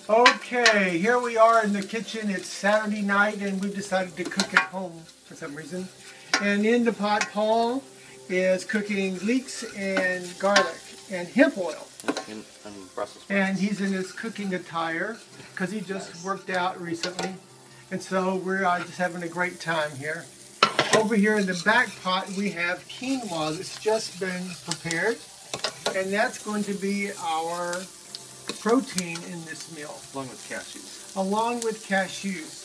Okay, here we are in the kitchen. It's Saturday night and we've decided to cook at home for some reason. And in the pot, Paul is cooking leeks and garlic and hemp oil. And Brussels sprouts. And he's in his cooking attire because he just worked out recently. And so we're just having a great time here. Over here in the back pot we have quinoa that's just been prepared. And that's going to be our protein in this meal. Along with cashews. Along with cashews.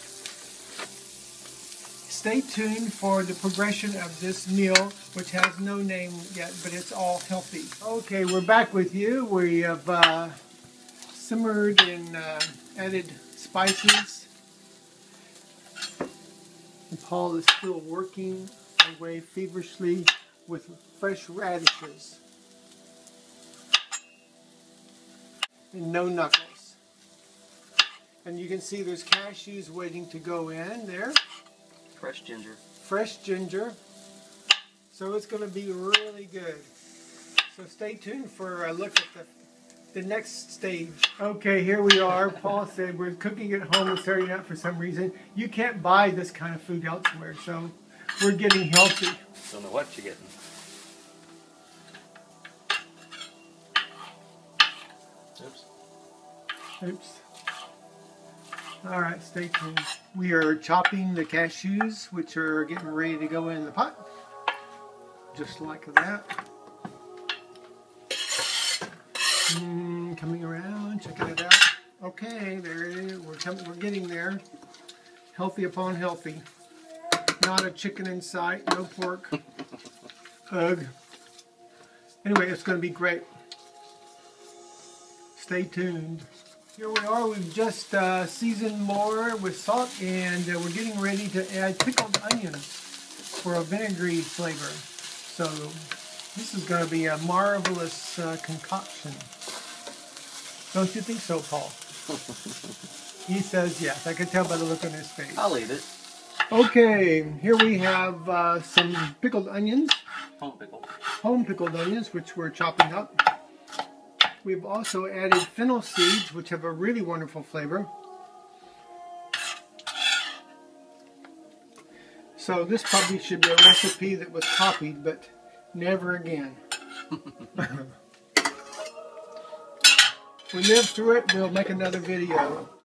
Stay tuned for the progression of this meal, which has no name yet, but it's all healthy. Okay, we're back with you. We have simmered and added spices. And Paul is still working away feverishly with fresh radishes. And no knuckles. And you can see there's cashews waiting to go in there. Fresh ginger. Fresh ginger. So it's going to be really good. So stay tuned for a look at the next stage. Okay, here we are. Paul said we're cooking at home and Saturday night for some reason. You can't buy this kind of food elsewhere, so we're getting healthy. Don't know what you're getting. Oops. Oops. All right, stay tuned. We are chopping the cashews, which are getting ready to go in the pot. Just like that. Coming around, checking it out. Okay, there it is. We're getting there. Healthy upon healthy. Not a chicken in sight, no pork. Ugh. Anyway, it's going to be great. Stay tuned. Here we are. We've just seasoned more with salt, and we're getting ready to add pickled onions for a vinegary flavor. So this is going to be a marvelous concoction. Don't you think so, Paul? He says yes. I can tell by the look on his face. I'll eat it. Okay, here we have some pickled onions. Home pickled. Home pickled onions, which we're chopping up. We've also added fennel seeds, which have a really wonderful flavor. So this probably should be a recipe that was copied, but never again. We live through it, we'll make another video.